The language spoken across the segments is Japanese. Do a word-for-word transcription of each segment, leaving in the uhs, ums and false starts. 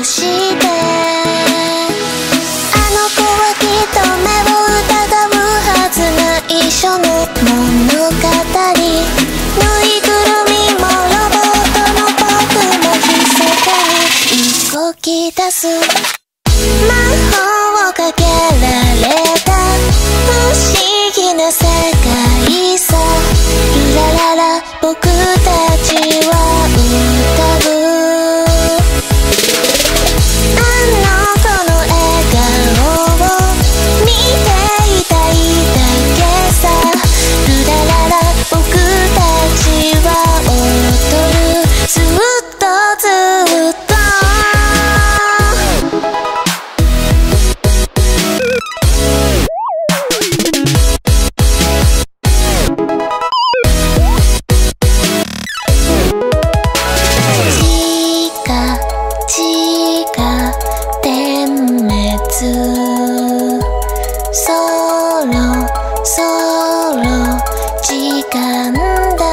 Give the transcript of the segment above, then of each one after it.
してあの子はきっと目を疑うはずない一緒の物語ぬいぐるみもロボットの僕も密かに動き出す魔法をかけられた不思議な世界さルラララ僕たちは歌うあの子の笑顔を見ていたいだけさルラララ僕たちは踊るずっとずっとそろそろ時間だ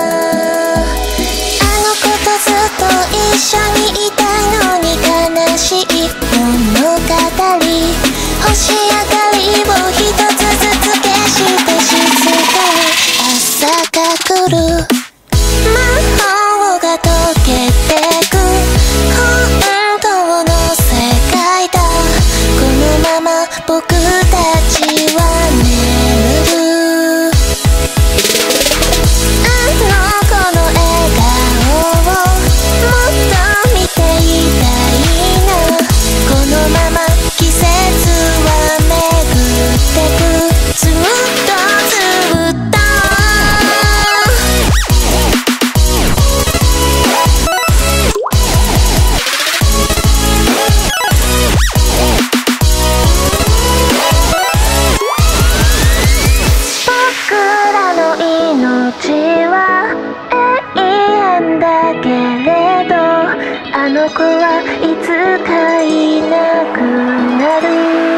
あの子とずっと一緒にいたいのに悲しい物語星明かりを一つずつ消して静かに朝が来る魔法が溶けてく本当の世界だこのまま僕たちは眠るあの子の笑顔をもっと見ていたいなこのまま季節は巡ってくずっとずっと僕らの命は永遠だけれどあの子はいつかいなくなる